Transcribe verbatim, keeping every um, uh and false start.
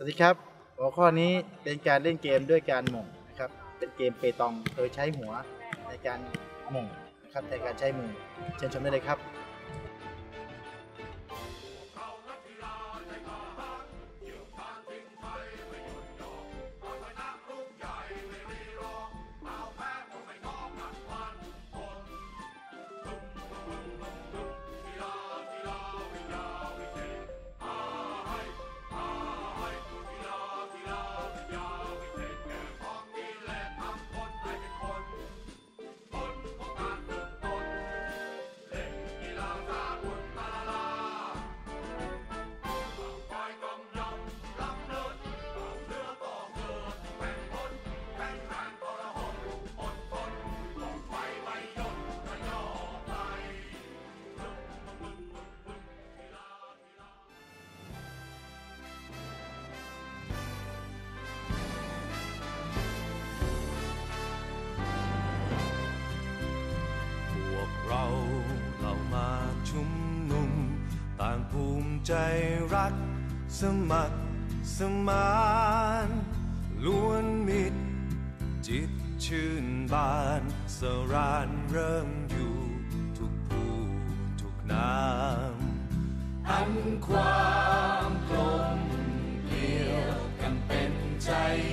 สวัสดีครับหัวข้อนี้เป็นการเล่นเกมด้วยการหม่งนะครับเป็นเกมเปตองโดยใช้หัวในการหม่งนะครับในการใช้มือเชิญชมได้เลยครับเราเหล่ามาชุมนุมต่างภูมิใจรักสมัครสมานล้วนมิตรจิตชื่นบานสรานเริ่มอยู่ทุกผู้ทุกนามอันความกลมเกลียวกันเป็นใจ